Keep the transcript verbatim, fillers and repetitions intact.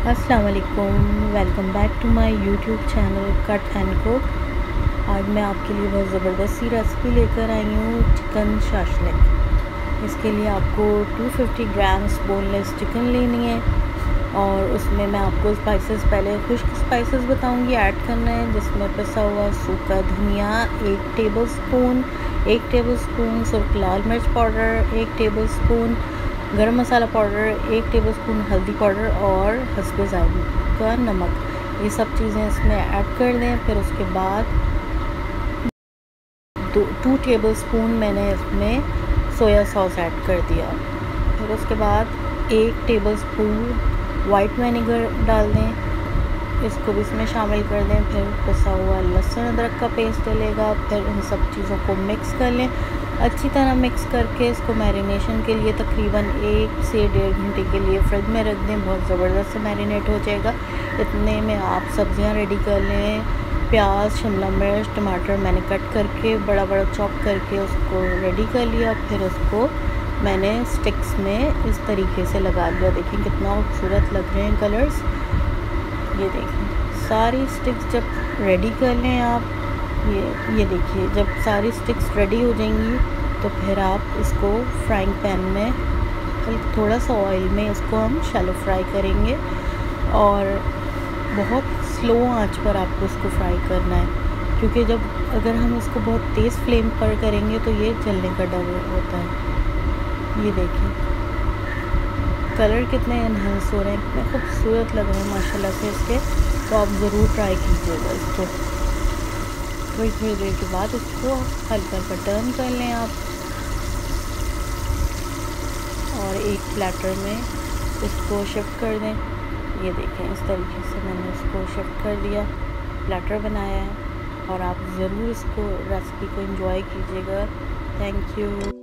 अस्सलाम वालेकुम, welcome back to my YouTube channel cut and cook. आज मैं आपके लिए बहुत ज़बरदस्त सी रेसिपी लेकर आई हूँ, चिकन शाशलिक। इसके लिए आपको दो सौ पचास ग्राम्स बोनलेस चिकन लेनी है और उसमें मैं आपको स्पाइसेस पहले खुश्क स्पाइसेस बताऊंगी ऐड करना है, जिसमें पिसा हुआ सूखा धनिया एक टेबलस्पून, एक टेबलस्पून सुर्ख लाल मिर्च पाउडर, एक टेबलस्पून गरम मसाला पाउडर, एक टेबलस्पून हल्दी पाउडर और हस्बे जायका नमक। ये सब चीज़ें इसमें ऐड कर दें। फिर उसके बाद दो टू टेबलस्पून मैंने इसमें सोया सॉस ऐड कर दिया। फिर उसके बाद एक टेबलस्पून वाइट विनेगर डाल दें, इसको भी इसमें शामिल कर दें। फिर पिसा हुआ लहसुन अदरक का पेस्ट डलेगा। फिर इन सब चीज़ों को मिक्स कर लें, अच्छी तरह मिक्स करके इसको मैरिनेशन के लिए तकरीबन एक से डेढ़ घंटे के लिए फ्रिज में रख दें। बहुत ज़बरदस्त से मैरिनेट हो जाएगा। इतने में आप सब्ज़ियां रेडी कर लें। प्याज, शिमला मिर्च, टमाटर मैंने कट करके बड़ा बड़ा चॉप करके उसको रेडी कर लिया। फिर उसको मैंने स्टिक्स में इस तरीके से लगा लिया। देखिए कितना खूबसूरत लग रहे हैं कलर्स। ये देखिए सारी स्टिक्स जब रेडी कर लें आप, ये ये देखिए जब सारी स्टिक्स रेडी हो जाएंगी तो फिर आप इसको फ्राइंग पैन में थोड़ा सा ऑयल में इसको हम शैलो फ्राई करेंगे और बहुत स्लो आंच पर आपको इसको फ्राई करना है, क्योंकि जब अगर हम इसको बहुत तेज़ फ्लेम पर करेंगे तो ये जलने का डर होता है। ये देखिए कलर कितने एनहांस हो रहे हैं, कितने खूबसूरत लग रहे हैं माशाल्लाह से इसके। तो आप ज़रूर ट्राई कीजिएगा इसको। थोड़ी थोड़ी देर के बाद इसको हल्का हल्का टर्न कर लें आप और एक प्लेटर में इसको शिफ्ट कर दें। ये देखें इस तरीके से मैंने इसको शिफ्ट कर दिया, प्लेटर बनाया है। और आप ज़रूर इसको रेसिपी को एंजॉय कीजिएगा। Thank you.